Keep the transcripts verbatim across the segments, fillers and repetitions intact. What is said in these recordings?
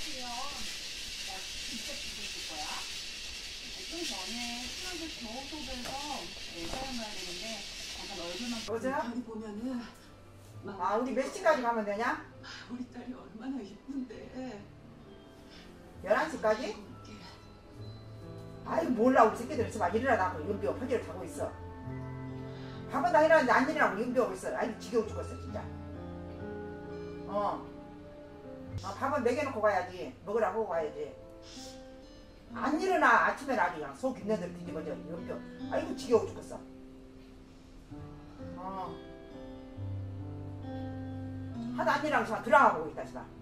여보세요? 여기 보면은 아, 우리 몇 시까지 가면 되냐? 우리 딸이 얼마나 이쁜데. 열한 시까지? 아이 몰라, 우리 새끼들 있어. 막 일어나고 연비가 퍼지를 타고 있어. 밥은 다 해놨는데 안 일어나고 연비하고 있어. 아이 지겨워 죽었어 진짜. 어. 어 밥은 먹여놓고 가야지. 먹으라고 가야지. 안 일어나. 아침에 아주 그냥 속 있는 대로 뒤집어져 연비. 아이고 지겨워 죽겠어. 어. 하도 안 일어나서 드라마 보고 있다 씨발.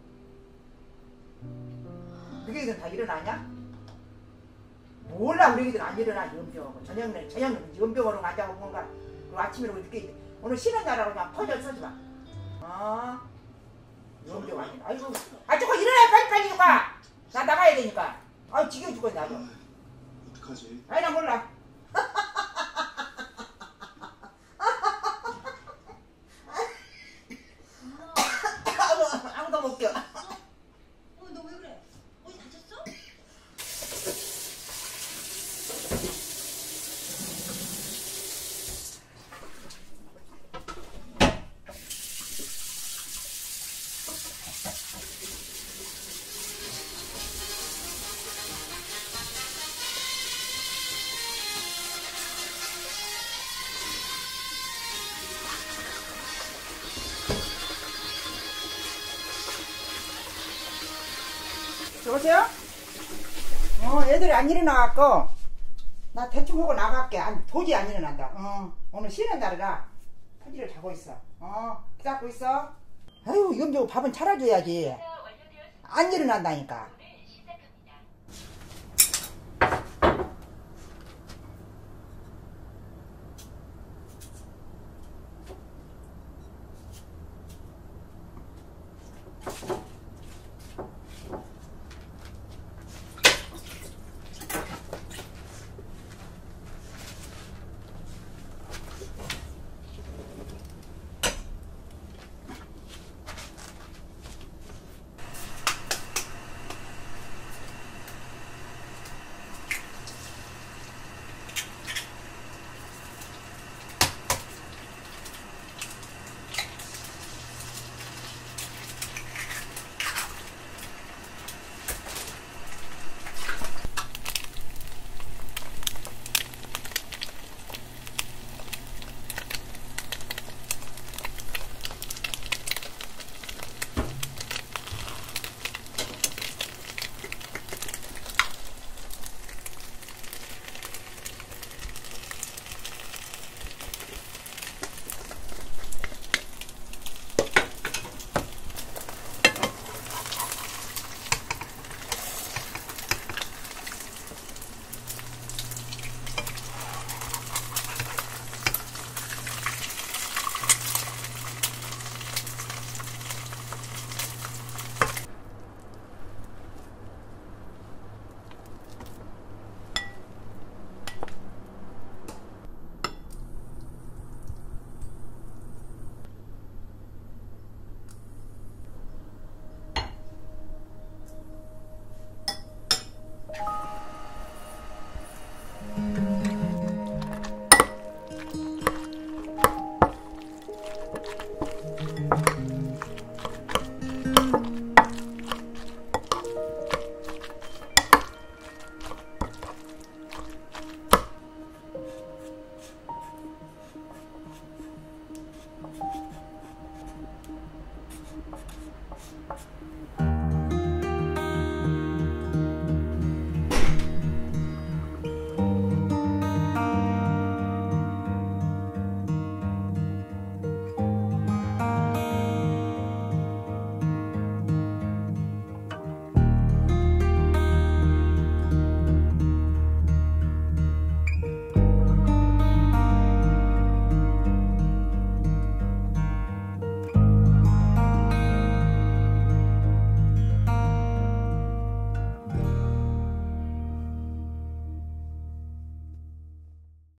그게 이건 다 일어나냐? 몰라, 우리 애기들 안 일어나. 연병하고 저녁에 저녁에 연병으로 앉아고 뭔가 그리고 아침이라고 늦게 오늘 쉬는 날하고 그냥 퍼져 서지 마. 어? 연병 아니야. 아이고, 아 저거 일어나 빨리 빨리 가. 나 나가야 되니까. 아유 지겨워 죽겠네 아주. 어떡하지? 아이 나 몰라. 아무도 못 껴. 어, 너 왜 그래? 어디 다쳤어? 여보세요? 어, 애들이 안 일어나갖고 나 대충 하고 나갈게. 안, 도저히 안 일어난다. 어, 오늘 쉬는 날이라 퍼지를 자고 있어. 어, 기다리고 있어. 아유, 연병 밥은 차려줘야지. 안 일어난다니까.